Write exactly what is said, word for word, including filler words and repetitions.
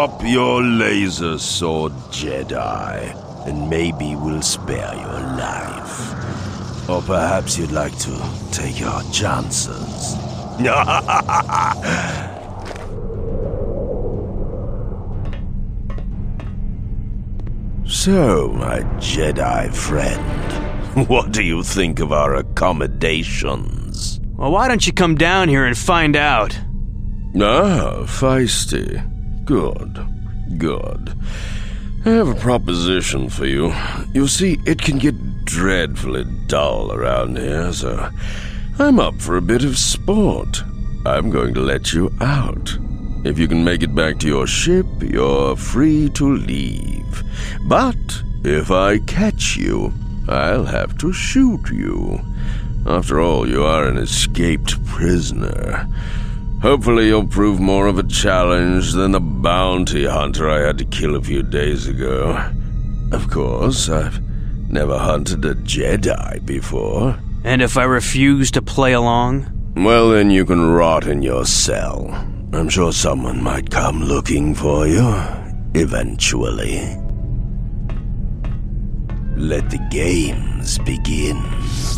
Drop your laser sword, Jedi, and maybe we'll spare your life. Or perhaps you'd like to take our chances. So, my Jedi friend, what do you think of our accommodations? Well, why don't you come down here and find out? Ah, feisty. Good. Good. I have a proposition for you. You see, it can get dreadfully dull around here, so I'm up for a bit of sport. I'm going to let you out. If you can make it back to your ship, you're free to leave. But if I catch you, I'll have to shoot you. After all, you are an escaped prisoner. Hopefully you'll prove more of a challenge than the bounty hunter I had to kill a few days ago. Of course, I've never hunted a Jedi before. And if I refuse to play along? Well, then you can rot in your cell. I'm sure someone might come looking for you, eventually. Let the games begin.